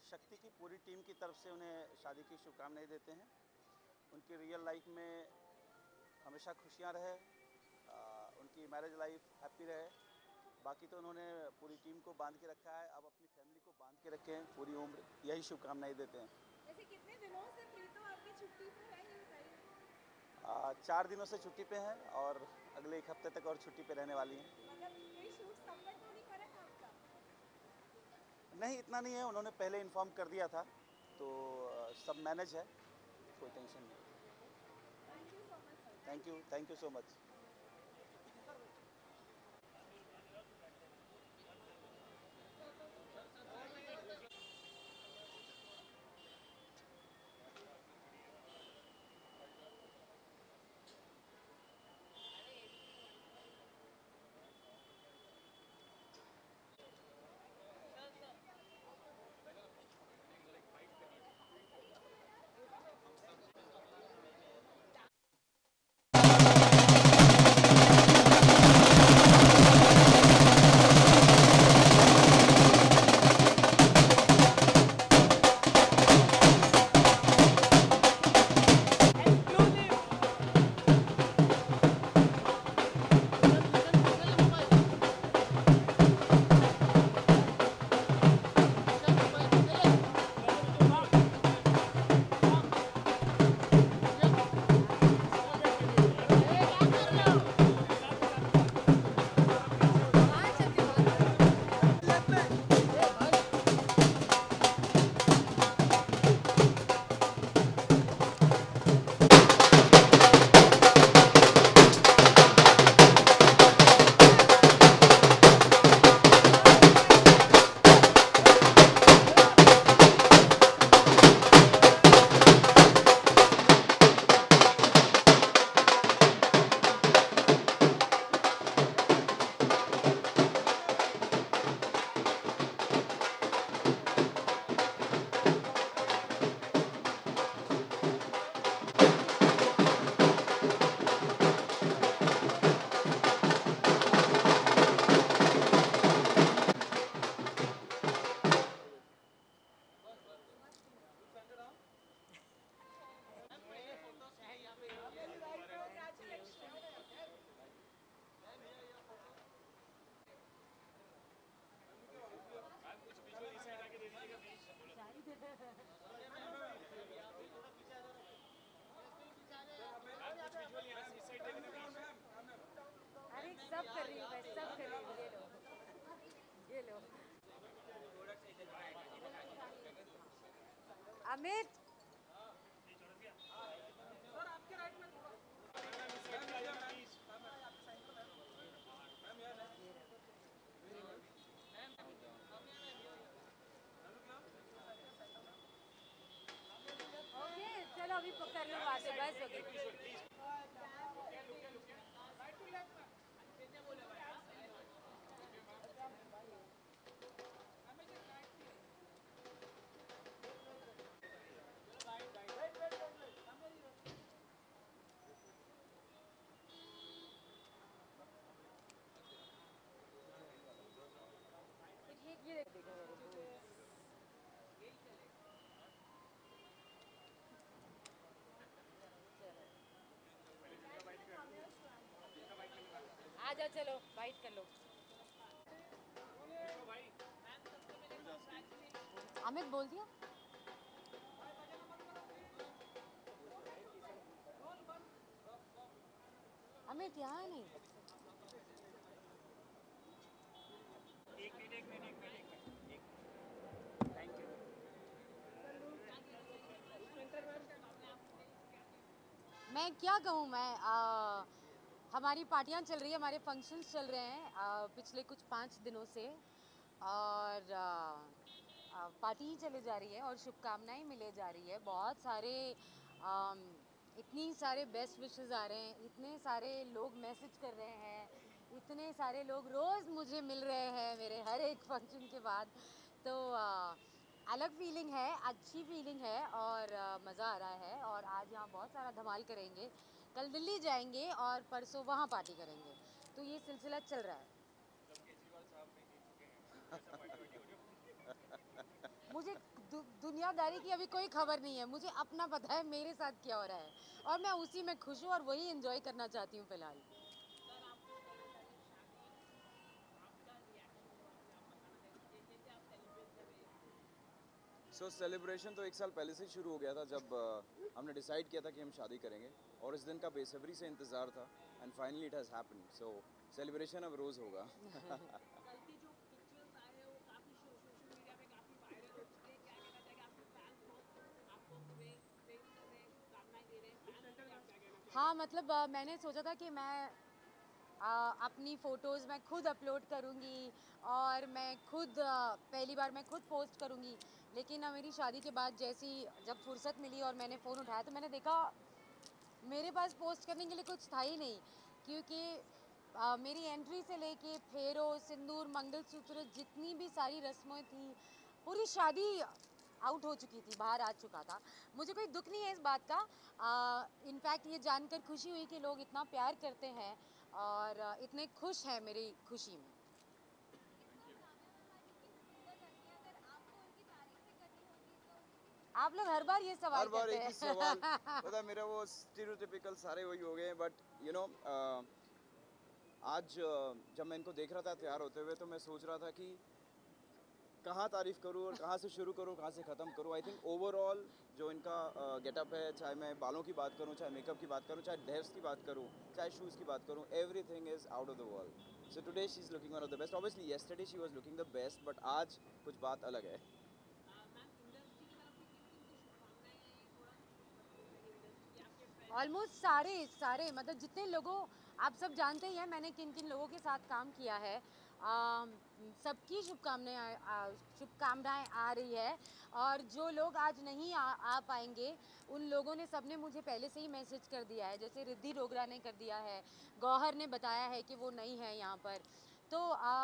शक्ति की पूरी टीम की तरफ से उन्हें शादी की शुभकामनाएं देते हैं। उनकी रियल लाइफ में हमेशा खुशियां रहे, उनकी मैरिज लाइफ हैप्पी रहे। बाकी तो उन्होंने पूरी टीम को बांध के रखा है, अब अपनी फैमिली को बांध के रखें पूरी उम्र, यही शुभकामनाएं देते हैं। वैसे कितने दिनों से प्रीतो आपकी छुट्टी पर है, ये बताइए। 4 दिनों से छुट्टी पे हैं और अगले 1 हफ्ते तक और छुट्टी पे रहने वाली हैं। मतलब कोई शूट संकट तो नहीं पड़ा है आपका? नहीं, इतना नहीं है, उन्होंने पहले इन्फॉर्म कर दिया था, तो सब मैनेज है, कोई टेंशन नहीं। Thank you so much sir. Thank you so much. अरे सब कर रही हूँ मैं, सब कर रही हूँ। ये लो, ये लो। अमित ओके, चलो अभी कर लो बातें, बस हो गई। ये देखो मेरे को। आ जाओ, चलो बाइट कर लो। अमित बोल दिया? अमित यहाँ नहीं। मैं क्या कहूँ, हमारी पार्टियाँ चल रही है, हमारे फंक्शंस चल रहे हैं पिछले कुछ 5 दिनों से, और पार्टी ही चले जा रही है और शुभकामनाएं मिले जा रही है। बहुत सारे इतनी सारे बेस्ट विशेस आ रहे हैं, इतने सारे लोग मैसेज कर रहे हैं, इतने सारे लोग रोज़ मुझे मिल रहे हैं मेरे हर एक फंक्शन के बाद। तो अलग फीलिंग है, अच्छी फीलिंग है और मज़ा आ रहा है। और आज यहाँ बहुत सारा धमाल करेंगे, कल दिल्ली जाएंगे और परसों वहाँ पार्टी करेंगे, तो ये सिलसिला चल रहा है। मुझे दुनियादारी की अभी कोई खबर नहीं है, मुझे अपना पता है मेरे साथ क्या हो रहा है और मैं उसी में खुश हूँ और वही एंजॉय करना चाहती हूँ फिलहाल। सो सेलिब्रेशन तो एक साल पहले से ही शुरू हो गया था जब हमने डिसाइड किया था कि हम शादी करेंगे और इस दिन का बेसब्री से इंतज़ार था and finally it has happened. So celebration अब रोज़ होगा। कल के जो पिक्चर्स आए हैं वो काफी सोशल मीडिया पे काफी वायरल हो चुके हैं, क्या कहना चाहिए? आपके फैंस बहुत आपको प्रेज प्रेज कर रहे हैं, शुभकामनाएं दे रहे हैं, फैंस क्या क्या कहना चाहिए? हाँ मतलब मैंने सोचा था कि मैं अपनी फ़ोटोज़ मैं खुद अपलोड करूँगी और मैं खुद पहली बार मैं खुद पोस्ट करूँगी, लेकिन मेरी शादी के बाद जैसी जब फुर्सत मिली और मैंने फ़ोन उठाया तो मैंने देखा मेरे पास पोस्ट करने के लिए कुछ था ही नहीं, क्योंकि मेरी एंट्री से लेके फेरो सिंदूर मंगलसूत्र जितनी भी सारी रस्में थी पूरी शादी आउट हो चुकी थी, बाहर आ चुका था। मुझे कोई दुख नहीं है इस बात का। इनफैक्ट ये जानकर खुशी हुई कि लोग इतना प्यार करते हैं और इतने खुश हैं मेरी खुशी में। आप लोग हर बार ये सवाल हर बार करते एक ही हैं। सवाल। पता है, मेरा वो स्टीरियोटिपिकल सारे वही हो गए हैं, बट यू नो आज जब मैं इनको देख रहा था तैयार होते हुए तो मैं सोच रहा था कि कहाँ तारीफ़ करूँ और कहाँ से शुरू करूँ, कहाँ से ख़त्म करूँ। आई थिंक ओवरऑल जो इनका गेटअप है, चाहे मैं बालों की बात करूँ, चाहे मेकअप की बात करूँ, चाहे ड्रेस की बात करूँ, चाहे शूज़ की बात करूँ, everything is out of the world. So today she is looking one of the best. Obviously yesterday she was looking the best, but आज कुछ बात अलग है। मैम, इंडस्ट्री की तरफ से किन किन को शुभकामनाएं हैं, ये थोड़ा सा बताइए। इंडस्ट्री के आपके फ्रेंड्स ऑलमोस्ट सारे सारे मतलब जितने लोगों आप सब जानते ही हैं मैंने किन किन लोगों के साथ काम किया है। सबकी शुभकामनाएं आ रही है और जो लोग आज नहीं आ पाएंगे उन लोगों ने सबने मुझे पहले से ही मैसेज कर दिया है, जैसे रिद्धि डोगरा ने कर दिया है, गौहर ने बताया है कि वो नहीं है यहाँ पर। तो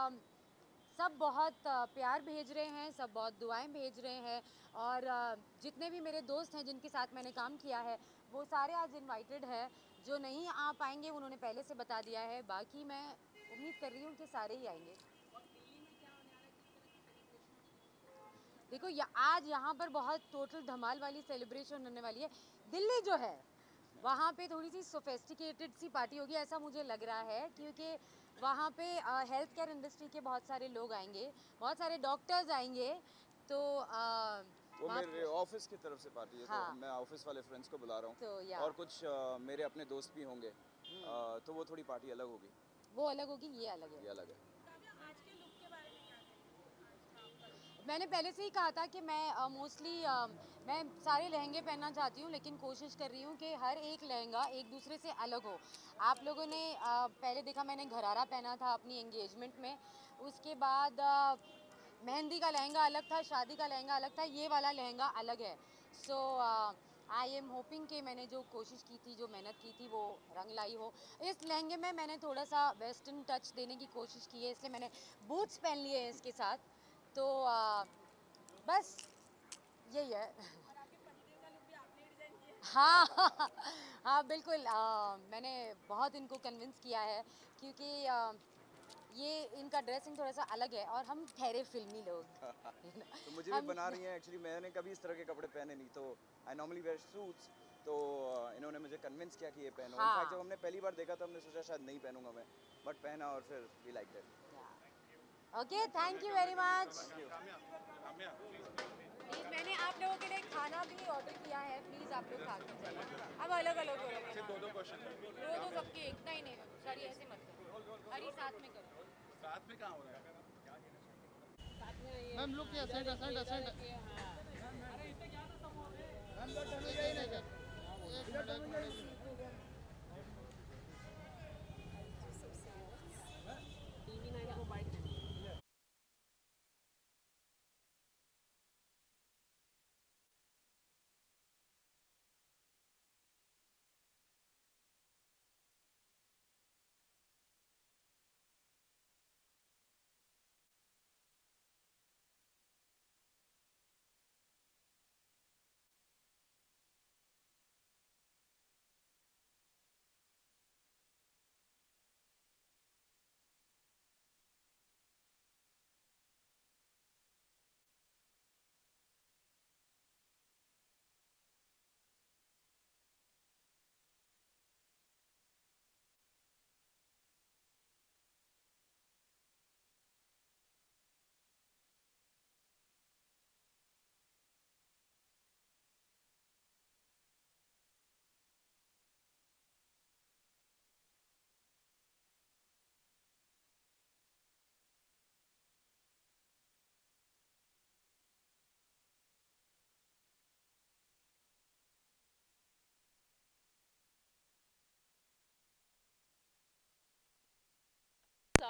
सब बहुत प्यार भेज रहे हैं, सब बहुत दुआएं भेज रहे हैं और जितने भी मेरे दोस्त हैं जिनके साथ मैंने काम किया है वो सारे आज इनवाइटेड है। जो नहीं आ पाएंगे उन्होंने पहले से बता दिया है, बाकी मैं उम्मीद कर रही हूँ कि सारे ही आएंगे। और दिल्ली में क्या होने वाला है, किस तरह की सेलिब्रेशन? देखो आज यहाँ पर बहुत टोटल धमाल वाली सेलिब्रेशन होने वाली है। दिल्ली जो है वहाँ पे थोड़ी सी सोफेस्टिकेटेड सी पार्टी होगी ऐसा मुझे लग रहा है, क्योंकि वहाँ पे हेल्थ केयर इंडस्ट्री के बहुत सारे लोग आएंगे, बहुत सारे डॉक्टर्स आएंगे। तो वो वहाँ मेरे ऑफिस की तरफ से पार्टी है, हाँ तो मैं ऑफिस वाले फ्रेंड्स को बुला रहा तो हूँ या और कुछ मेरे अपने दोस्त भी होंगे। तो वो थोड़ी पार्टी अलग होगी, वो अलग होगी, ये अलग है। ये अलग है। काव्या, आज के लुक के बारे में क्या कहेंगे? आज का आपका लुक मैंने पहले से ही कहा था कि मैं मोस्टली मैं सारे लहंगे पहनना चाहती हूँ, लेकिन कोशिश कर रही हूँ कि हर एक लहंगा एक दूसरे से अलग हो। आप लोगों ने पहले देखा मैंने घरारा पहना था अपनी एंगेजमेंट में, उसके बाद मेहंदी का लहंगा अलग था, शादी का लहंगा अलग था, ये वाला लहंगा अलग है। सो आई एम होपिंग कि मैंने जो कोशिश की थी, जो मेहनत की थी वो रंग लाई हो। इस लहंगे में मैंने थोड़ा सा वेस्टर्न टच देने की कोशिश की है, इसलिए मैंने बूट्स पहन लिए हैं इसके साथ। तो बस यही है। और आपके पतिदेव का लुक भी आपने ही डिजाइन किया है? हाँ हाँ बिल्कुल, मैंने बहुत इनको कन्विंस किया है क्योंकि ये इनका ड्रेसिंग थोड़ा सा अलग है और हम ठहरे फिल्मी लोग। तो मुझे भी हम बना रही हैं। एक्चुअली मैंने कभी इस तरह के कपड़े पहने नहीं, तो आई नॉर्मली वेयर सूट्स। तो इन्होंने मुझे कन्विंस किया कि ये पहनो। हाँ। इनफैक्ट जब हमने पहली बार देखा तो हमने सोचा शायद नहीं पहनूंगा मैं, बट पहना और फिर we like it. Okay, thank you very much. Thank you. Please मैंने आप लोगों के लिए खाना भी ऑर्डर किया है, प्लीज आप लोग खा के जाइए। अब अलग अलग हो रहे हैं। दो क्वेश्चन दो सबके इतना ही नहीं, सॉरी ऐसे मत करो, हरी साथ में करो। साथ में कहाँ हो रहा है? साथ में ये मैम लुक किया side side side TV nine को बाइट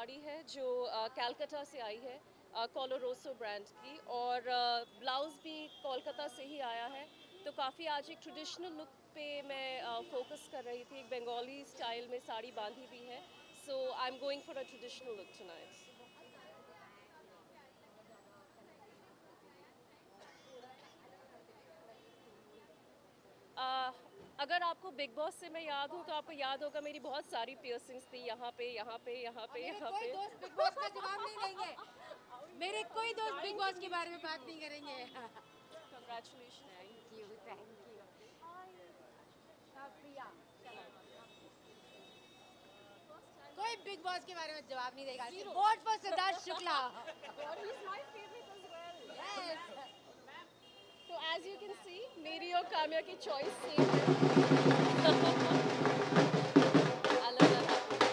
साड़ी है जो कलकत्ता से आई है, कोलोरोसो ब्रांड की, और ब्लाउज़ भी कोलकाता से ही आया है। तो काफ़ी आज एक ट्रेडिशनल लुक पे मैं फोकस कर रही थी, एक बंगाली स्टाइल में साड़ी बांधी भी है। So I am going for a traditional look tonight. अगर आपको बिग बॉस से मैं याद हूँ तो आपको याद होगा मेरी बहुत सारी पियर्सिंग्स थी, यहाँ पे, यहाँ पे, यहाँ पे, यहाँ पे। कोई दोस्त बिग बॉस का जवाब नहीं देंगे, मेरे कोई दोस्त बिग बॉस के बारे में बात नहीं करेंगे। Congratulation. Thank you, thank you. Priya, कोई बिग बॉस के बारे में जवाब नहीं देगा। Vote for Siddharth Shukla. Yes. तो एज यू कैन सी मेरी और काम्या की चॉइस सेम है। अलग अलग।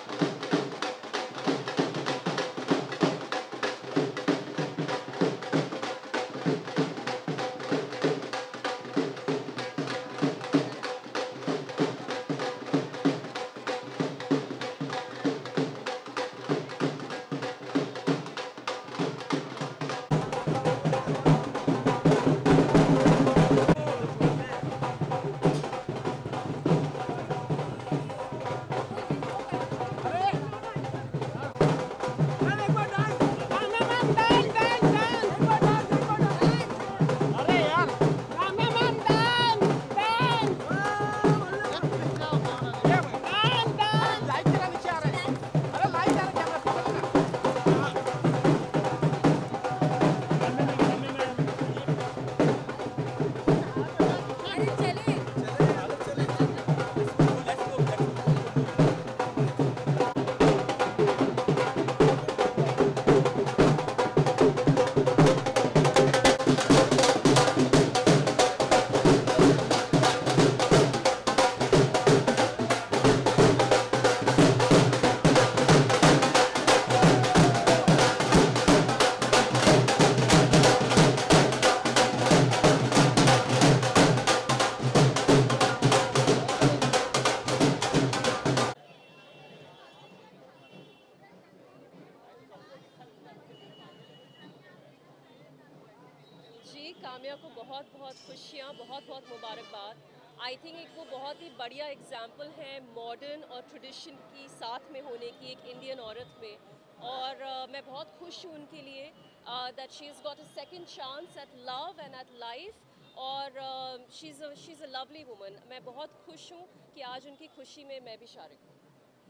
जी, काम्या को बहुत बहुत खुशियाँ, बहुत बहुत मुबारकबाद। आई थिंक एक वो बहुत ही बढ़िया एग्जाम्पल है मॉडर्न और ट्रेडिशन की साथ में होने की एक इंडियन औरत में, और मैं बहुत खुश हूँ उनके लिए that she is got a second chance at love and at life, और she is a lovely woman. मैं बहुत खुश हूँ कि आज उनकी खुशी में मैं भी शारिक हूँ।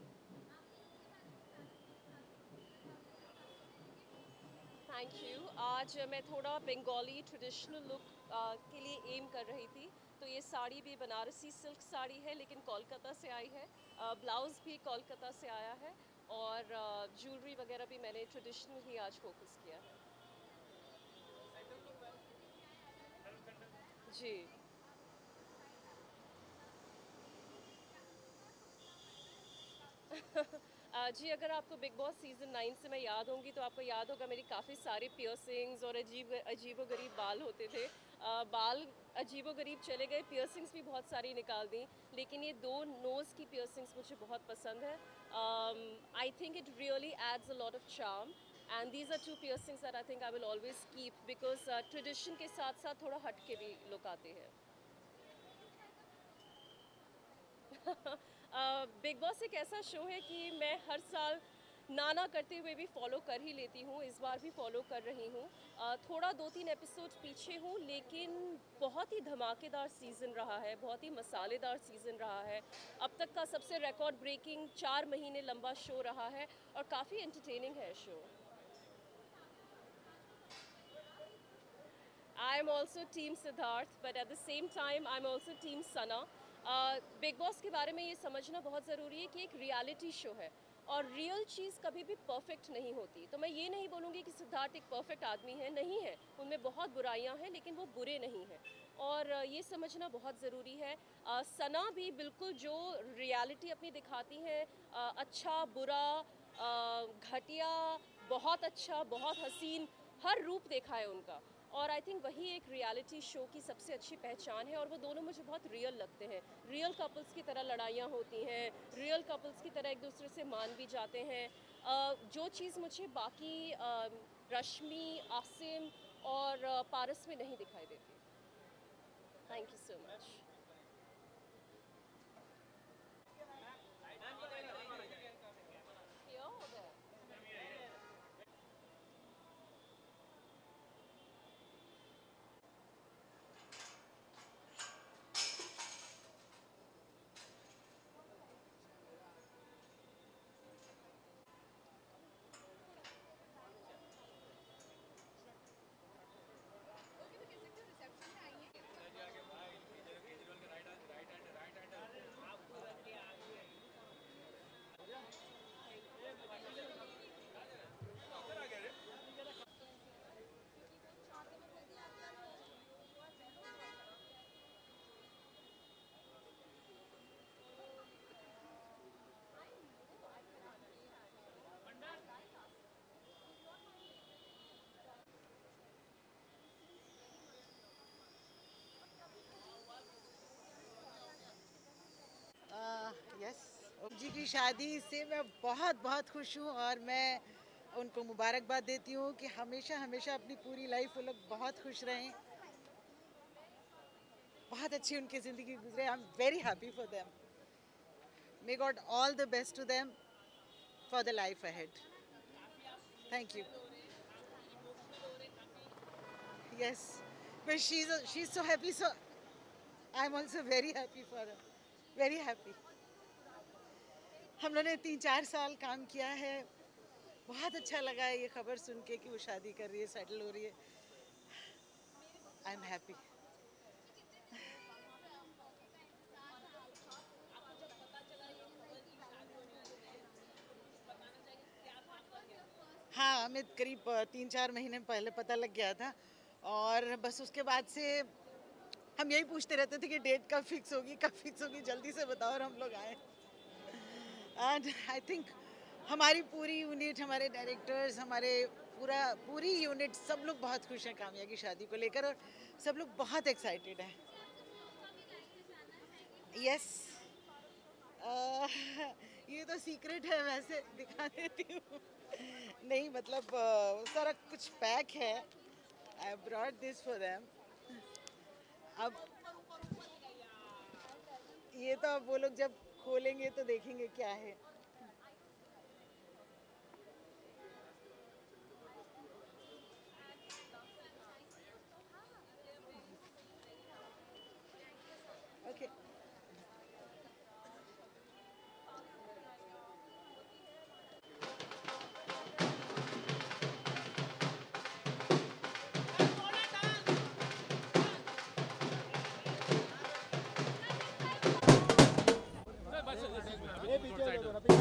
Thank you. आज मैं थोड़ा बंगाली ट्रेडिशनल लुक के लिए एम कर रही थी, तो ये साड़ी भी बनारसी सिल्क साड़ी है लेकिन कोलकाता से आई है, ब्लाउज़ भी कोलकाता से आया है, और ज्वेलरी वगैरह भी मैंने ट्रेडिशनल ही आज फोकस किया है। जी। जी, अगर आपको बिग बॉस सीज़न 9 से मैं याद होंगी तो आपको याद होगा मेरी काफ़ी सारे पियर्सिंग्स और अजीबो-गरीब बाल होते थे। बाल अजीबो-गरीब चले गए, पियर्सिंग्स भी बहुत सारी निकाल दी, लेकिन ये दो नोज़ की पियर्सिंग्स मुझे बहुत पसंद है। I think it really adds a lot of charm, and these are two piercings that I think I will always keep, because tradition के साथ साथ थोड़ा हट के भी लुक आते हैं। बिग बॉस एक ऐसा शो है कि मैं हर साल ना करते हुए भी फॉलो कर ही लेती हूँ, इस बार भी फॉलो कर रही हूँ। थोड़ा 2-3 एपिसोड पीछे हूँ, लेकिन बहुत ही धमाकेदार सीज़न रहा है, बहुत ही मसालेदार सीज़न रहा है। अब तक का सबसे रिकॉर्ड ब्रेकिंग 4 महीने लंबा शो रहा है, और काफ़ी एंटरटेनिंग है show. I am also team Siddharth, but at the same time I'm also team Sana. Big boss के बारे में ये समझना बहुत ज़रूरी है कि एक रियलिटी शो है, और रियल चीज़ कभी भी परफेक्ट नहीं होती। तो मैं ये नहीं बोलूँगी कि सिद्धार्थ एक परफेक्ट आदमी है, नहीं है, उनमें बहुत बुराइयां हैं, लेकिन वो बुरे नहीं हैं, और ये समझना बहुत ज़रूरी है। सना भी बिल्कुल जो रियलिटी अपनी दिखाती हैं, अच्छा बुरा, घटिया, बहुत अच्छा, बहुत हसीन, हर रूप देखा है उनका, और आई थिंक वही एक रियलिटी शो की सबसे अच्छी पहचान है, और वो दोनों मुझे बहुत रियल लगते हैं। रियल कपल्स की तरह लड़ाइयाँ होती हैं, रियल कपल्स की तरह एक दूसरे से मान भी जाते हैं। जो चीज़ मुझे बाकी रश्मि, आसिम और पारस में नहीं दिखाई देती। Thank you so much. Yes जी की शादी से मैं बहुत बहुत खुश हूँ और मैं उनको मुबारकबाद देती हूँ कि हमेशा हमेशा अपनी पूरी लाइफ वो लोग बहुत खुश रहें, बहुत अच्छी उनकी ज़िंदगी गुजरे। I am very happy for them. May god all the best to them for the life ahead. Thank you. Yes, but she's so happy, so I'm also very happy for her. Very happy. हम लोगों ने 3-4 साल काम किया है। बहुत अच्छा लगा है ये खबर सुन के कि वो शादी कर रही है, सेटल हो रही है। I am happy. हाँ, हमें करीब 3-4 महीने पहले पता लग गया था और बस उसके बाद से हम यही पूछते रहते थे कि डेट कब फिक्स होगी, कब फिक्स होगी, जल्दी से बताओ और हम लोग आए। एंड आई थिंक हमारी पूरी यूनिट, हमारे डायरेक्टर्स, हमारे पूरी यूनिट, सब लोग बहुत खुश हैं काम्या की शादी को लेकर और सब लोग बहुत एक्साइटेड हैं। यस, ये तो सीक्रेट है, वैसे दिखा देती हूँ। नहीं मतलब सारा कुछ पैक है। I brought this for them. अब ये तो अब वो लोग जब खोलेंगे तो देखेंगे क्या है। ओके। ये पीछे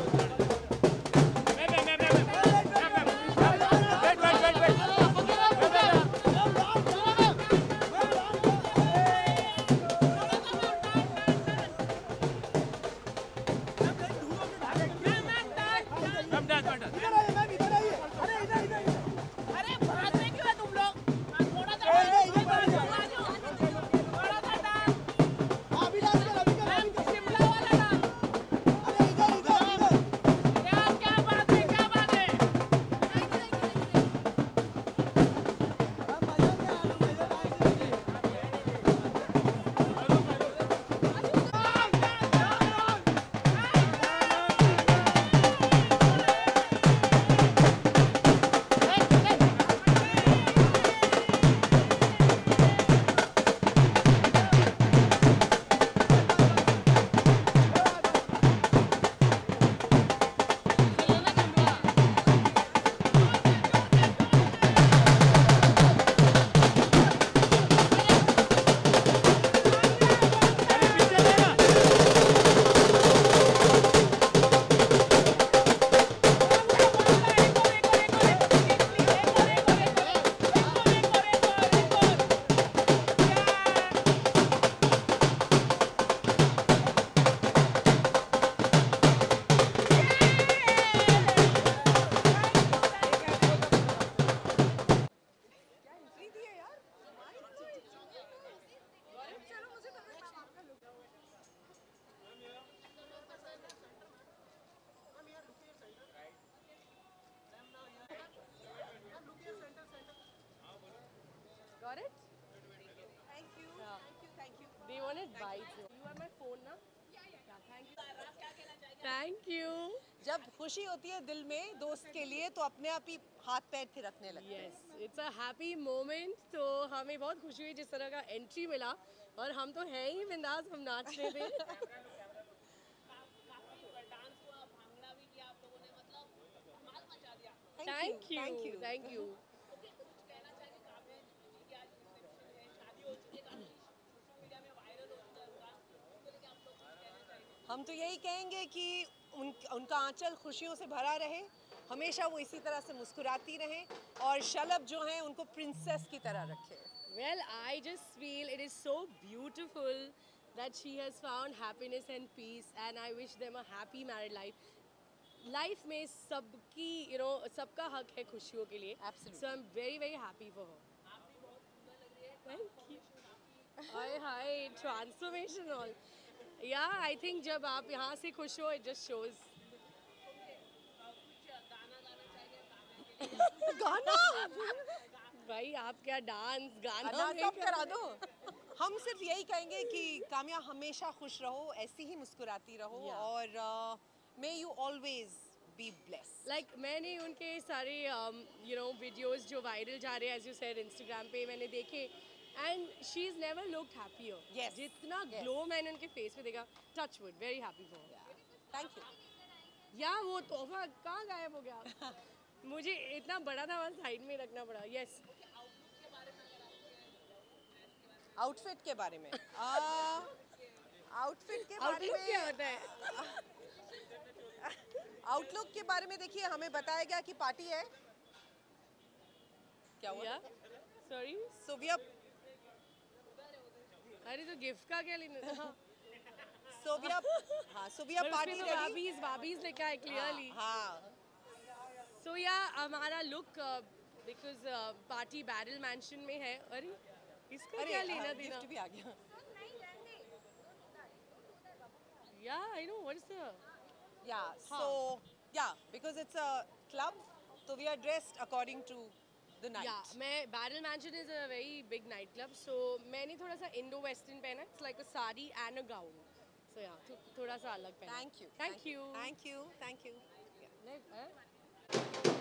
got it? Thank you. Yeah. Thank you. Thank you. They wanted bites. You have my phone now? Yeah, thank you. Thank you. जब खुशी होती है दिल में दोस्त के लिए तो अपने आप ही हाथ पैर थिरकने लगते हैं। Yes, it's a happy moment. तो हमें बहुत खुशी हुई जिस तरह का एंट्री मिला और हम तो हैं ही बिंदास, हम नाच रहे थे। Thank you. Thank you. Thank you. हम तो यही कहेंगे कि उनका आंचल खुशियों से भरा रहे, हमेशा वो इसी तरह से मुस्कुराती रहें और शलभ जो हैं उनको प्रिंसेस की तरह रखें। Well, I just feel it is so beautiful that she has found happiness and peace, and I wish them a happy married life. Life में सबकी, सबका हक है खुशियों के लिए. Absolutely. So I'm very, very happy for her. Thank you. Hi, transformation all. Yeah, I think जब आप यहाँ से खुश हो, it just shows. गाना भाई आप क्या डांस गाना डांस नहीं आप करा दो। हम सिर्फ यही कहेंगे कि काम्या हमेशा खुश रहो, ऐसी ही मुस्कुराती रहो Yeah. और may you always be blessed. Like मैंने उनके सारे videos जो वायरल जा रहे हैं as you said Instagram पे मैंने देखे and she's never looked happier. Yes. जितना Yes. ग्लो मैंने उनके फेस पे देखा, touch wood, very happy for her. Thank you. या वो तोहफा कहाँ गायब हो गया? मुझे इतना बड़ा था, वहाँ साइड में रखना पड़ा. Yes. आउटफिट के बारे में आउटफिट के बारे Outlook क्या में होता है? आउटलुक के बारे में देखिए हमें बताया गया कि पार्टी है। क्या हुआ? Yeah. Sorry. सो वी अरे तो गिफ्ट का क्या लेना था? Are party ready. बाबीज लिखा है clearly. हाँ So yeah, हमारा look because party barrel mansion में है. अरे इसका क्या लेना देना? गिफ्ट भी आ गया। Yeah, I know. What is the? because it's a club, so we are dressed according to the night. Yeah, मैं barrel mansion is a very big night club. So मैंने थोड़ा सा इंडो वेस्टर्न पहना. It's like a sari and a gown. So yeah, थोड़ा सा अलग पहना. Thank you. Thank you. Thank you. Thank you. नहीं,